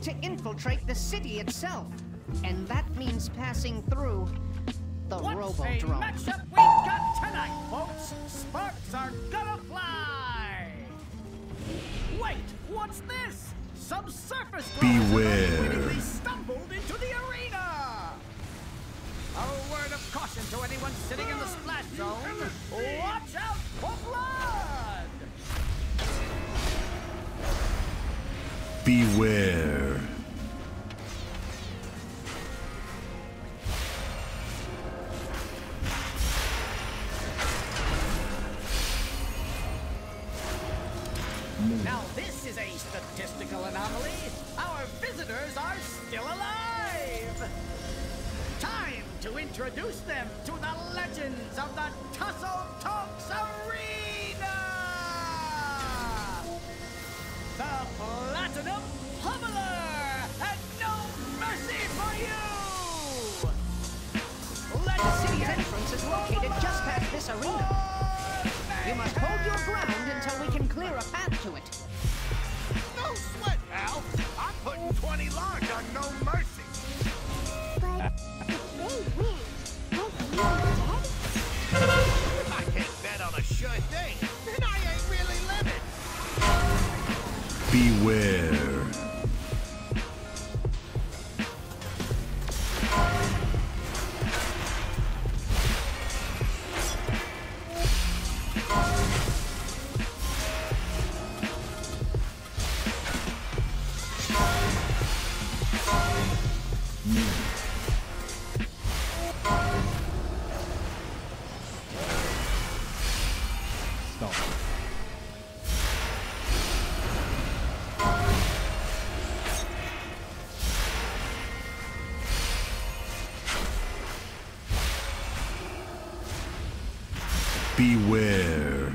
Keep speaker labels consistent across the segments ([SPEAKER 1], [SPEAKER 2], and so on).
[SPEAKER 1] to infiltrate the city itself. And that means passing through the
[SPEAKER 2] What's a
[SPEAKER 1] Robodrome.
[SPEAKER 2] matchup we've got tonight, folks? Sparks are gonna fly! Wait, what's this? Some surface dwellers
[SPEAKER 3] Beware.
[SPEAKER 2] have unwittingly stumbled into the arena! A word of caution to anyone sitting in the splash zone. Watch out for blood!
[SPEAKER 3] Beware.
[SPEAKER 2] Now this is a statistical anomaly. Our visitors are still alive. Time to introduce them to the legends of the Tussle Talks Arena! The Platinum Pummeler! And no mercy for you!
[SPEAKER 1] The city's entrance is located just past this arena. You must hold your ground until we can clear a path to it.
[SPEAKER 4] No sweat, pal. I'm putting 20 large on No Mercy.
[SPEAKER 5] But if they win, won't you be dead?
[SPEAKER 4] If I can't bet on a sure thing, then I ain't really living.
[SPEAKER 3] Beware. Beware.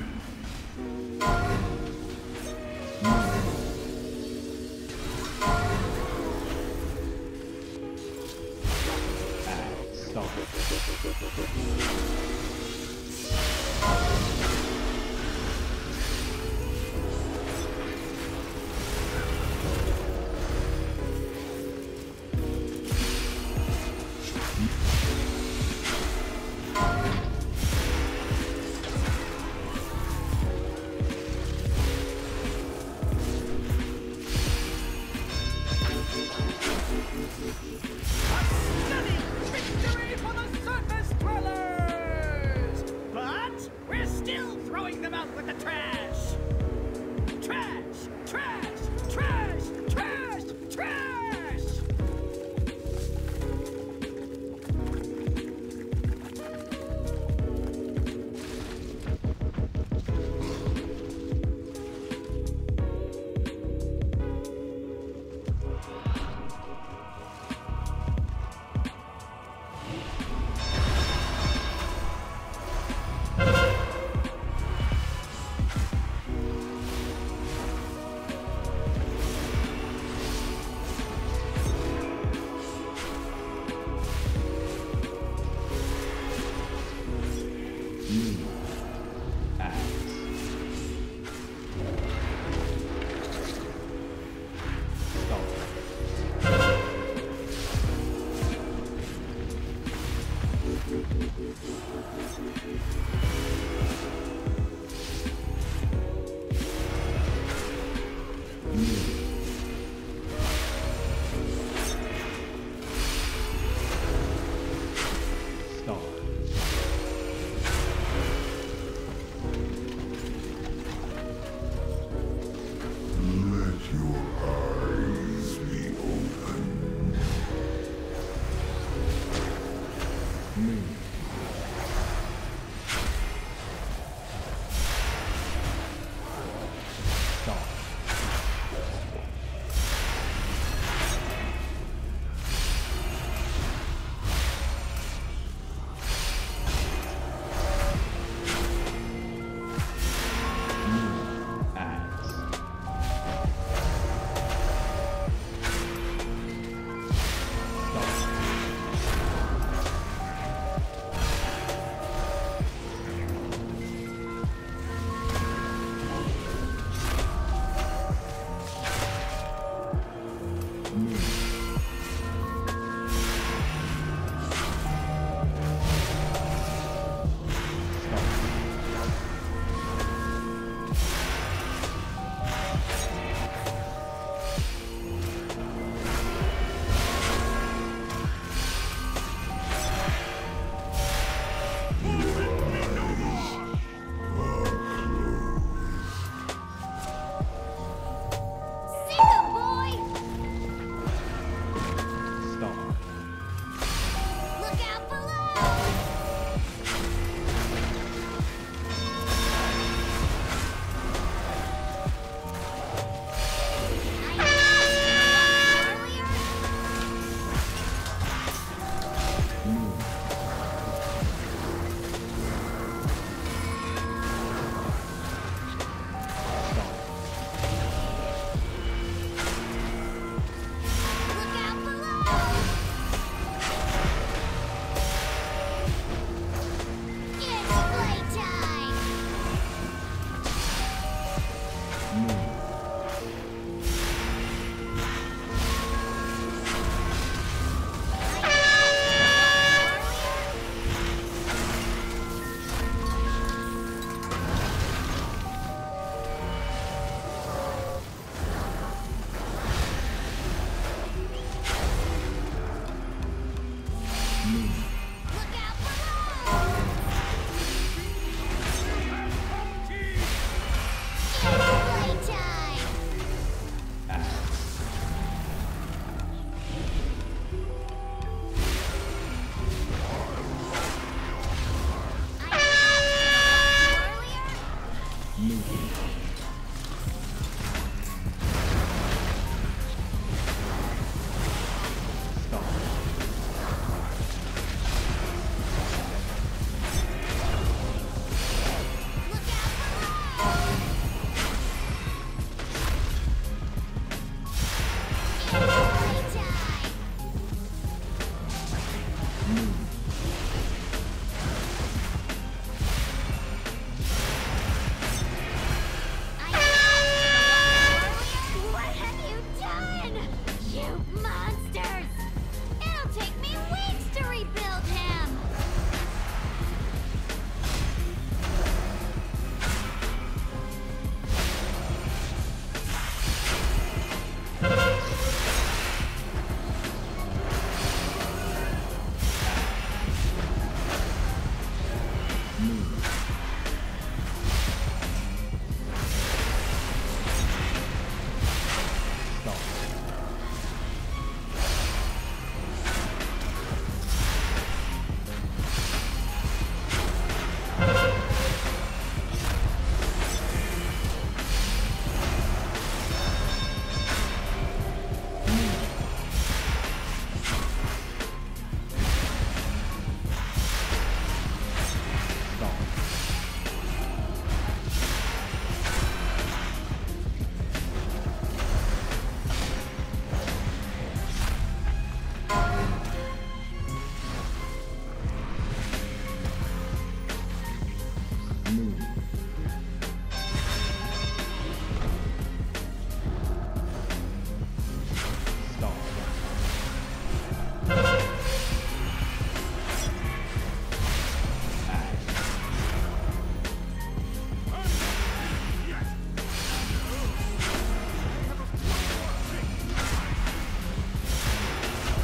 [SPEAKER 2] Stunning victory for the surface dwellers! But we're still throwing them out with the trash! Trash! Trash! Trash! Trash! Trash!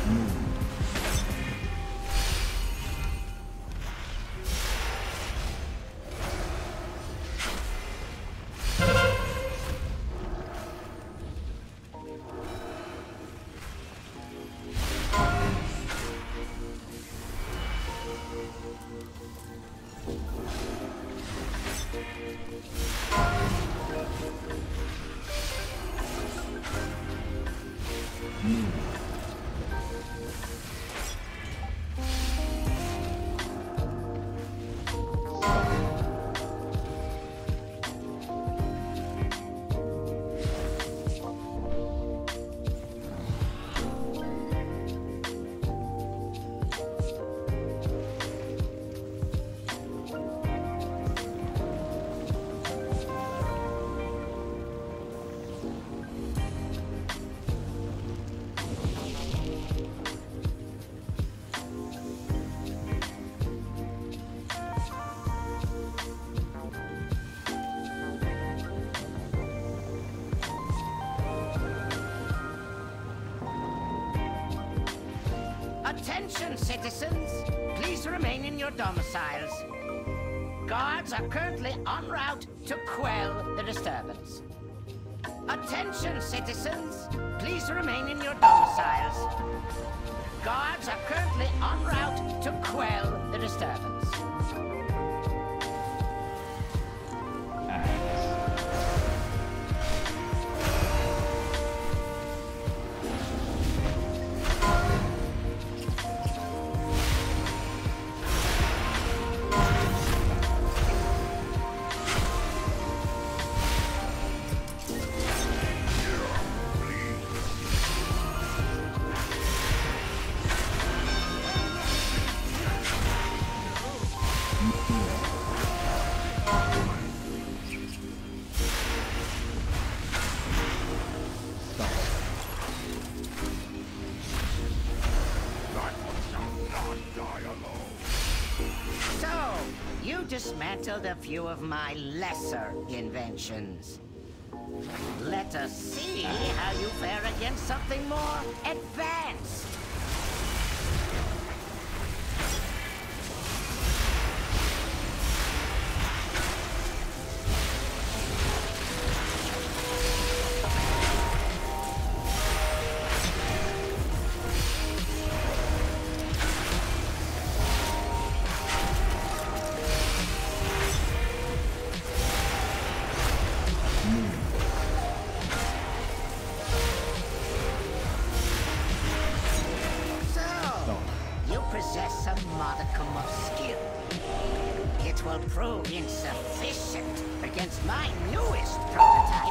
[SPEAKER 1] Attention, citizens! Please remain in your domiciles. Guards are currently en route to quell the disturbance. Attention, citizens! Please remain in your domiciles. Guards are currently en route to quell the disturbance. Dismantled a few of my lesser inventions. Let us see how you fare against something more advanced. Possess a modicum of skill. It will prove insufficient against my newest prototype.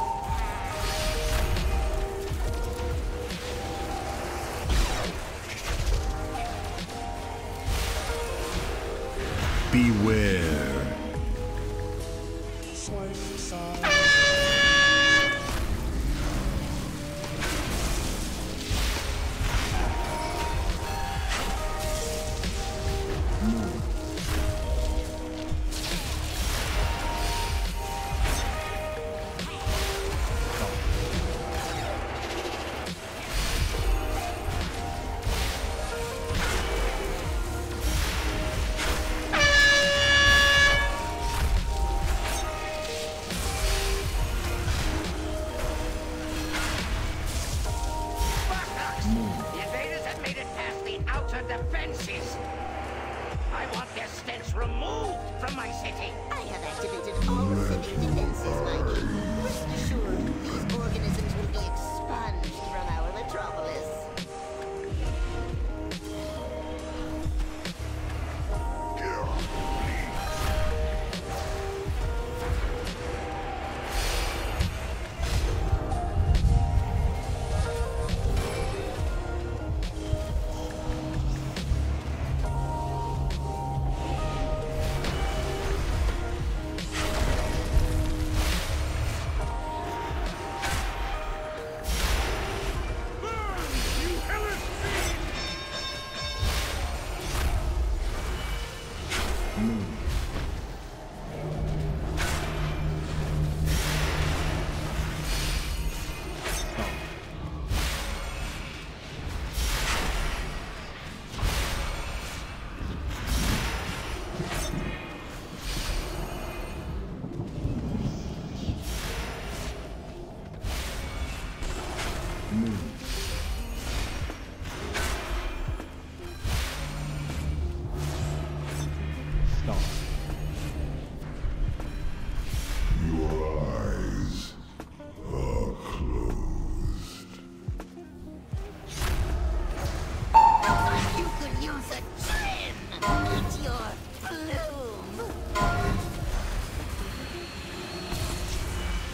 [SPEAKER 3] Beware.
[SPEAKER 1] The invaders have made it past the outer defenses. I want their stench removed from my city.
[SPEAKER 5] I have activated all city defenses, my king. Rest assured, these organisms will be expunged from our metropolis.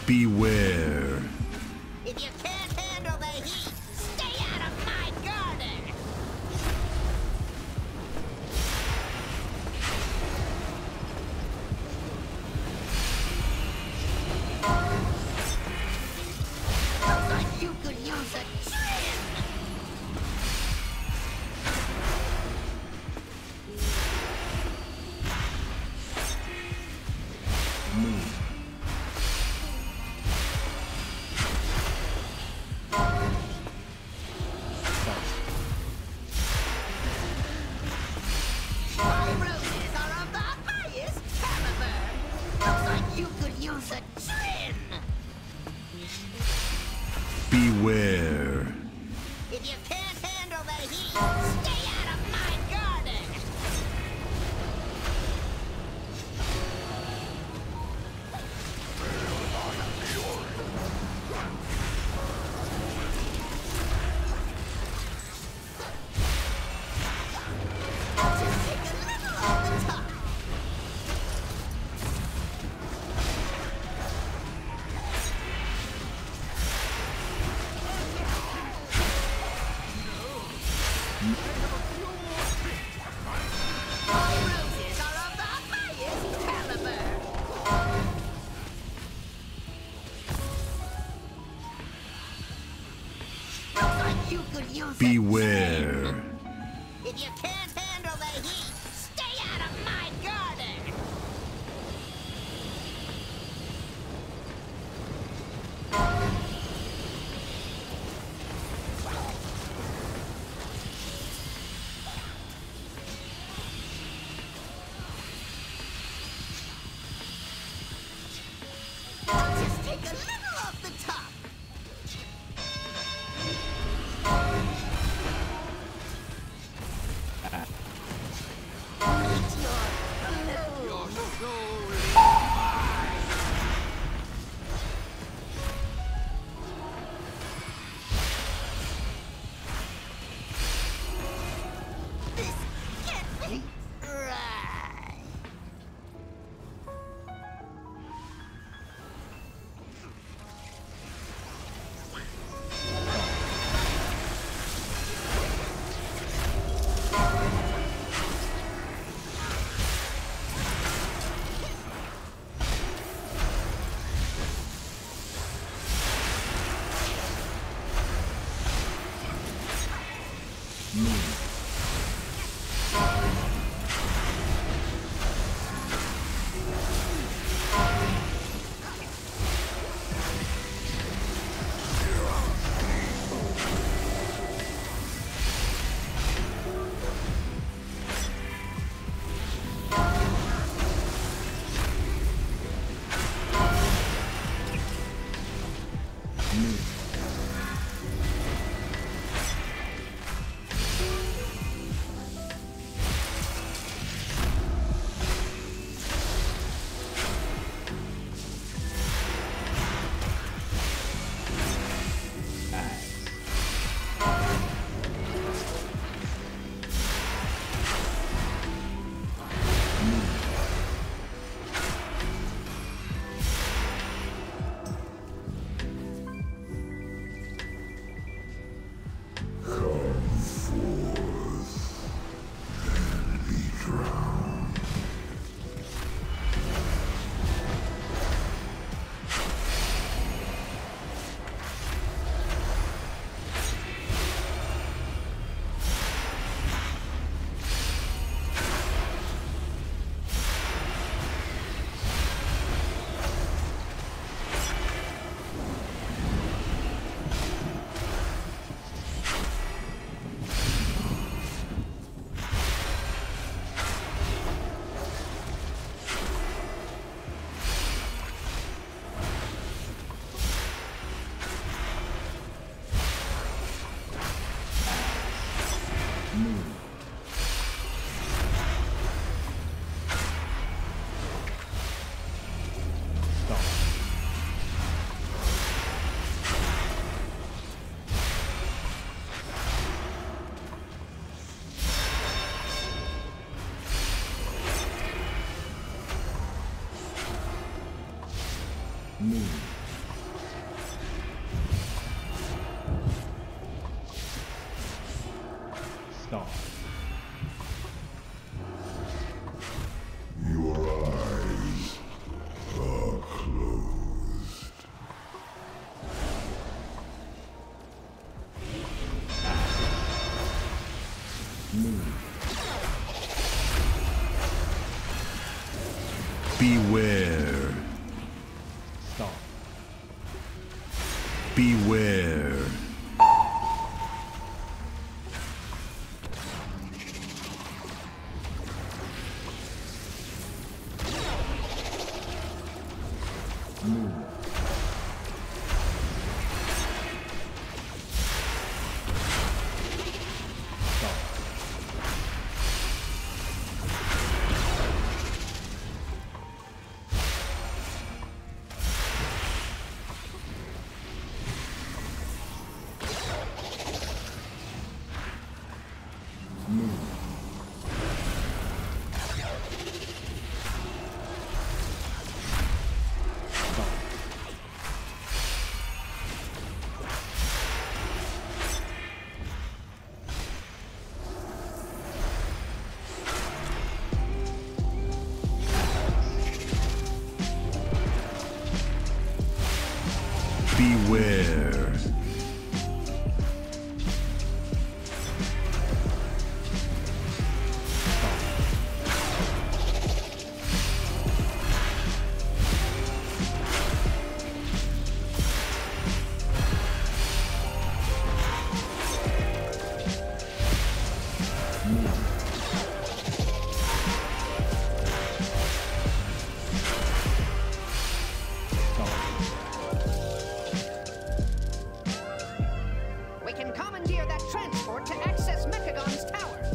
[SPEAKER 3] Beware.
[SPEAKER 5] If you can't handle the heat, stay out of my garden! Looks like you could use a trim! My roses are of the highest caliber! Looks like you could use a trim!
[SPEAKER 3] Beware.
[SPEAKER 5] If you can't handle the heat, stay out of my garden! Just take a little off the top. My roses are of the highest caliber! Looks like you could use a
[SPEAKER 3] Beware.
[SPEAKER 5] trim. If you can't handle the heat, stay out of my garden! Just take a little off the top. Eat your bloom. This can't be right.
[SPEAKER 3] Move. Beware.
[SPEAKER 6] Stop.
[SPEAKER 3] Beware. Beware.
[SPEAKER 2] We can commandeer that transport to access Mechagon's tower.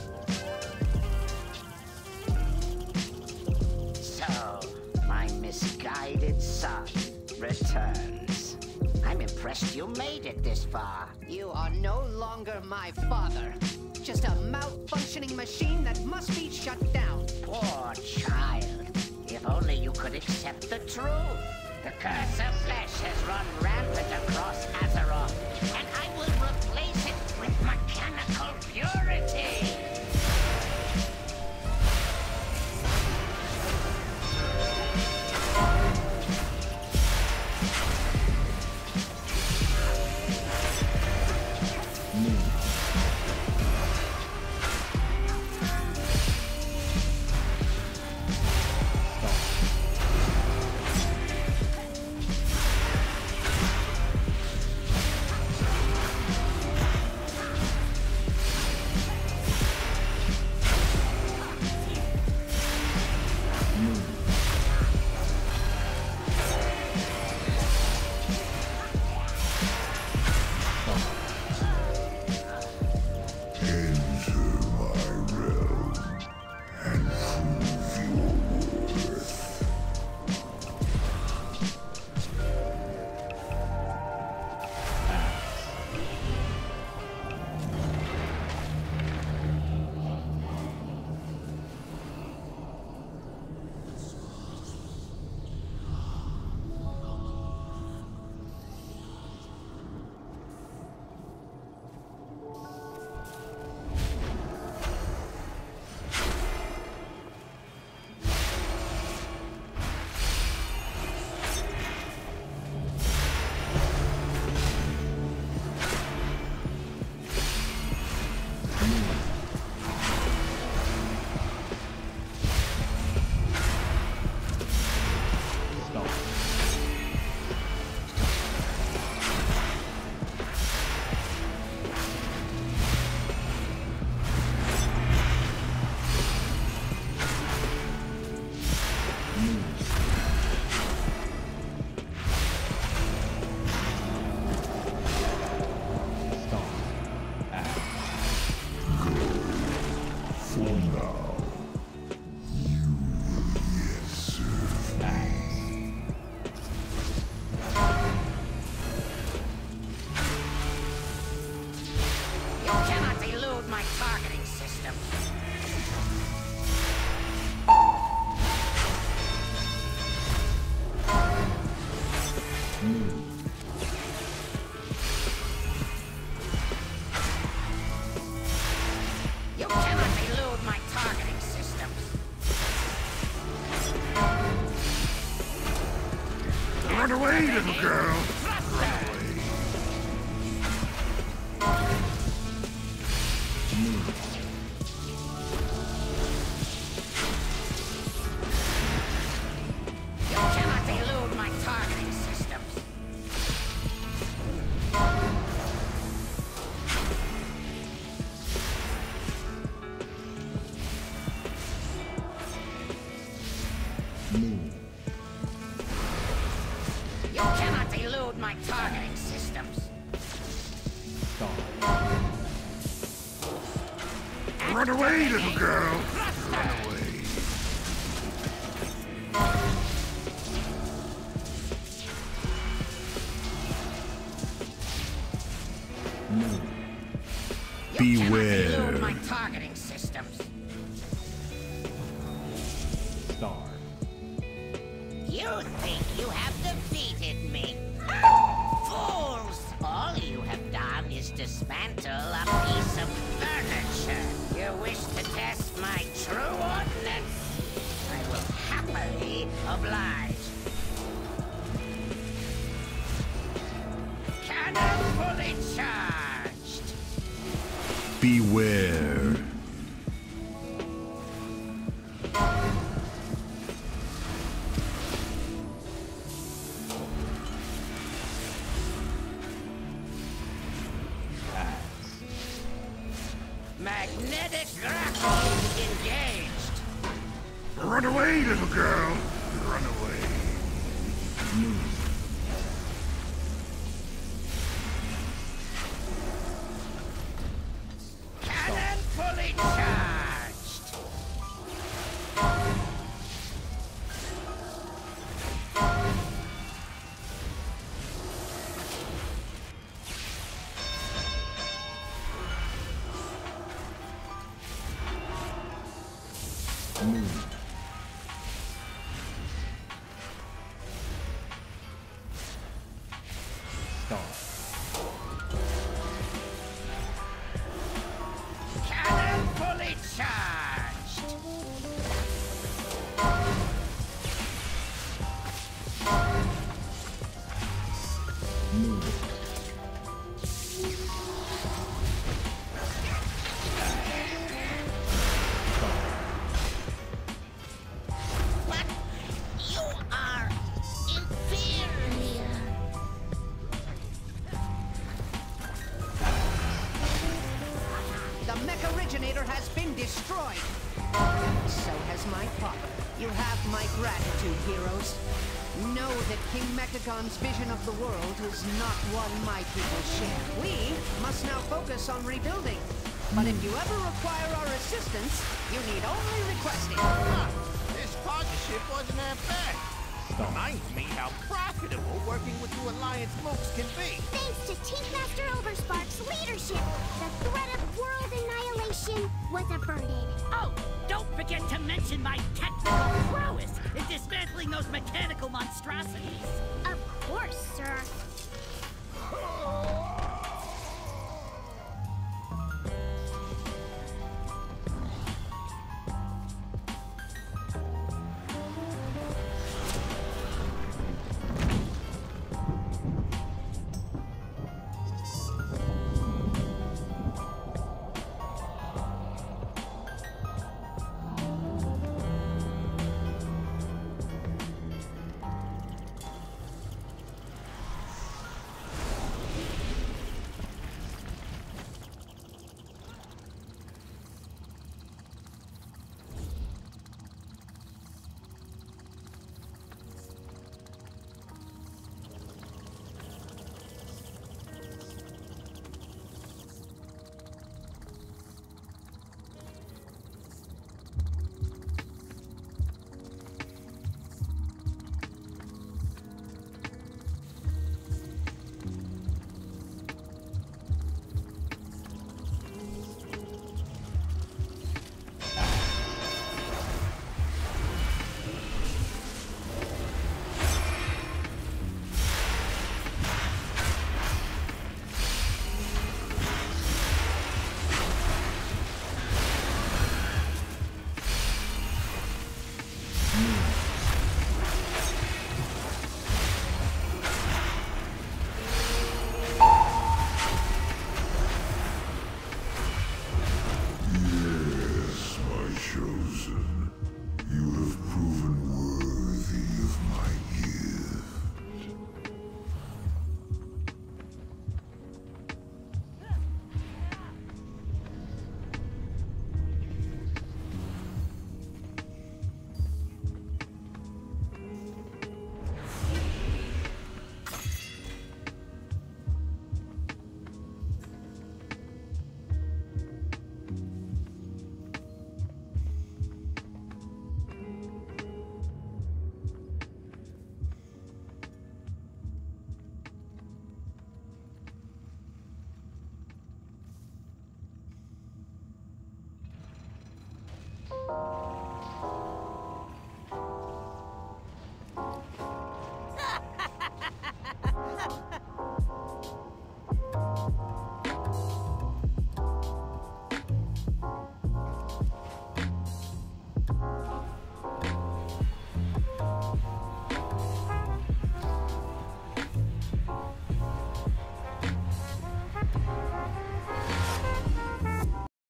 [SPEAKER 1] So, my misguided son returns. I'm impressed you made it this far.
[SPEAKER 2] You are no longer my father. Just a malfunctioning machine that must be shut down.
[SPEAKER 1] Poor child. If only you could accept the truth. The curse of flesh has run rampant across Azeroth, and I will replace it with mechanical purity.
[SPEAKER 3] Run away, little girl! Run away.
[SPEAKER 6] Moon.
[SPEAKER 1] You cannot elude my targeting systems.
[SPEAKER 6] Star.
[SPEAKER 3] Run away, little girl.
[SPEAKER 1] Thruster.
[SPEAKER 3] Run away.
[SPEAKER 6] Moon.
[SPEAKER 1] You cannot
[SPEAKER 3] Beware.
[SPEAKER 1] elude my targeting systems.
[SPEAKER 6] Star.
[SPEAKER 1] You think you have defeated me? Fools! All you have done is dismantle a piece of furniture. You wish to test my true ordnance? I will happily oblige. Cannon fully charged.
[SPEAKER 3] Beware.
[SPEAKER 6] Axe.
[SPEAKER 1] Magnetic grapple engaged.
[SPEAKER 3] Run away, little girl. Run away.
[SPEAKER 6] Moon.
[SPEAKER 1] Cannon fully charged.
[SPEAKER 6] Moon. Star.
[SPEAKER 1] Cannon fully charged.
[SPEAKER 6] Moon. Star.
[SPEAKER 1] What? You are inferior.
[SPEAKER 2] The mech originator has been destroyed. So has my father. You have my gratitude, heroes. Know that King Mechagon's vision of the world is not one my people share. We must now focus on rebuilding. But if you ever require our assistance, you need only request it.
[SPEAKER 4] Huh. This partnership wasn't that bad.
[SPEAKER 6] Star.
[SPEAKER 4] Reminds me how profitable working with you Alliance mooks can be.
[SPEAKER 5] Thanks to Team Master Overspark's leadership, the threat of world annihilation was averted.
[SPEAKER 7] Oh, don't forget to mention my technical prowess in dismantling those mechanical monstrosities.
[SPEAKER 5] Of course, sir.